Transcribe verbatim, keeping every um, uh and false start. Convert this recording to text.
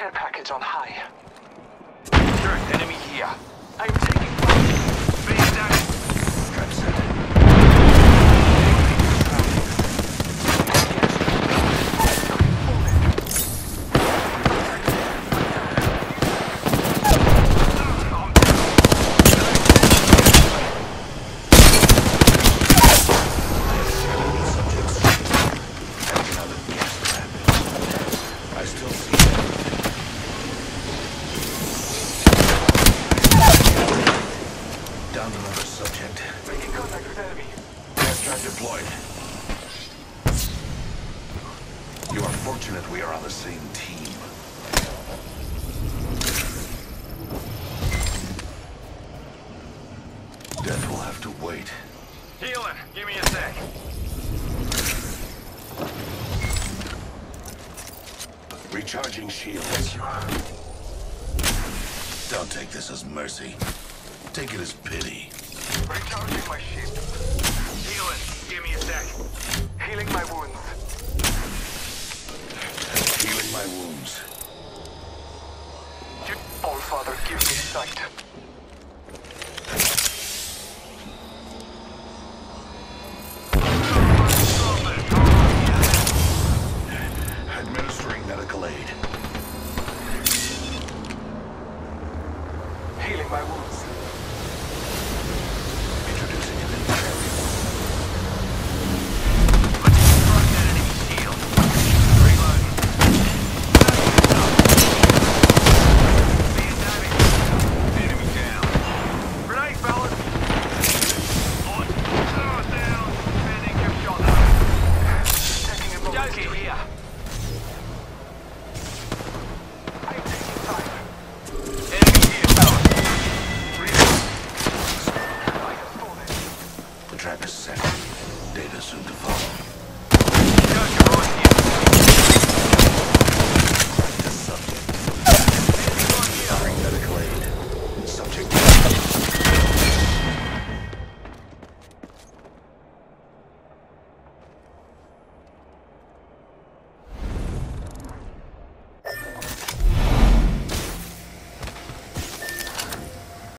care package on high. Sure, enemy here. I'm taking fire. Being down. Trap set. I still see it. Down another subject. Making contact with enemy. Gas trap deployed. You are fortunate we are on the same team. Death will have to wait. Healing. Give me a sec. Recharging shields. Thank you. Don't take this as mercy. Take it as pity. Recharging my ship. Healing. Give me a sec. Healing my wounds. Healing my wounds. All Father, give me sight. Administering medical aid. Healing my wounds. Introducing an inferior. Crush that enemy shield. Reloading. Being damaged. Enemy down. Grenade, fellas. On. Oh, down. Defending your shot. Taking a moment. Joker here. I'm taking time. Enemy here, fellas. Reloading. I have fallen. The trap is set. Data soon to follow.